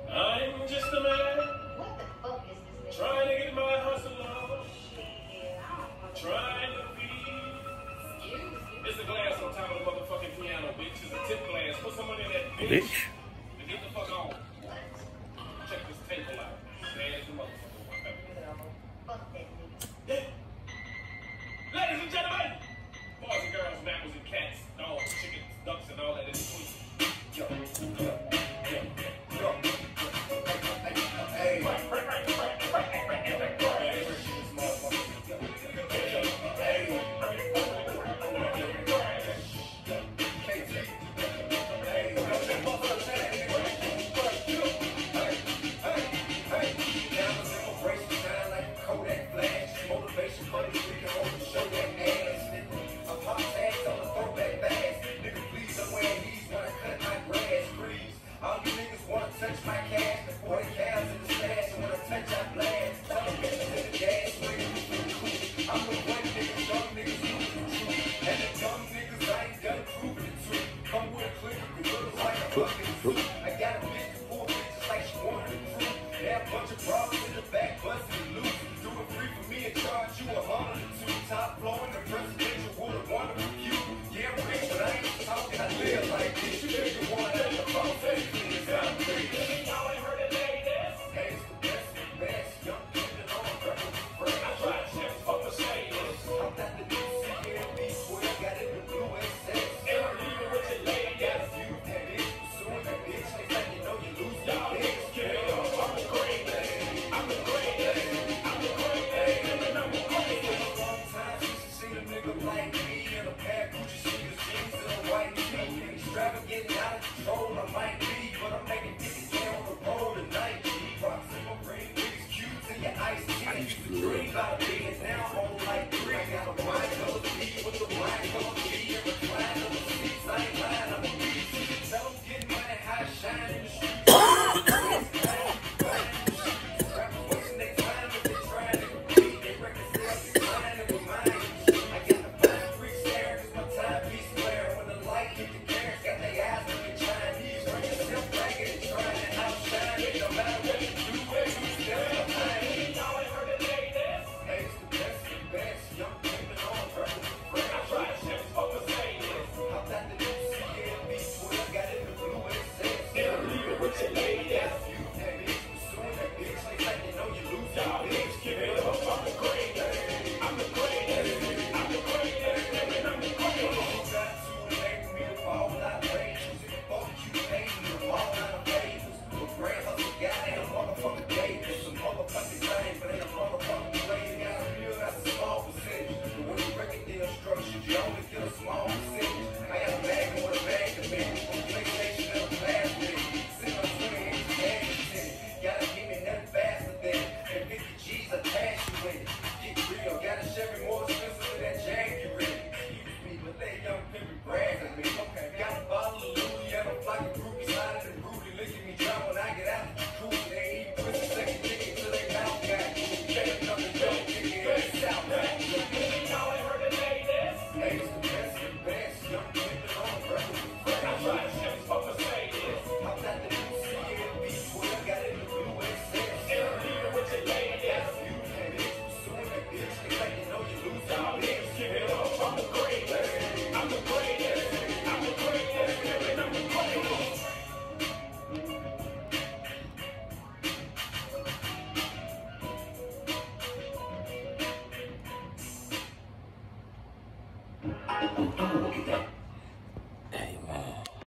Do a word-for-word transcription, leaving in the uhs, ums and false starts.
I'm just a man. What the fuck is this? Trying to get my hustle on. Trying to feed. It's a glass on top of the motherfucking piano, bitch. It's a tip glass. Put someone in that bitch. Bitch. And get the fuck on. Check this table out. Bad as the motherfucker. Fuck that nigga. Yeah. Ladies and gentlemen, boys and girls, mammals and cats, dogs, chickens, ducks, and all that in between. Yo, yo, yo, yo. Hey, right, right, right, right, right, right, right, right. I got a bitch with four bitches like she wanted the truth. They have a bunch of problems in the back, busting and loose. Do it free for me and charge you a hundred and two. Top floor in the presidential would have wanted with you. Yeah, I'm rich, but I ain't talking. I live like this. You nigga want that the phone face clean as I'm free. Y'all ain't heard it, ladies. Hey, it's the best of the best. Young kid on purple. I try to shit fuck the same. I'm not the new C M B twelve. Got it with blue S S. And I'm leaving with your lady. Got a few that bitch. I might be, but I'm making fifty K on the road tonight. Rocks in my ring, niggas cute to your ice tea. Used to dream about being now I'm on like three. Got a white color P with the black color P and recline on the seats. I ain't lying, I'm a beast. Tell them getting money, high shine in the streets. Rappers wasting their time if they trying to compete. They record sales declining with mine. I got the fine freak stare cause my timepiece flare. When the light hit the cameras, got their eyes looking Chinese. I'm gonna get that.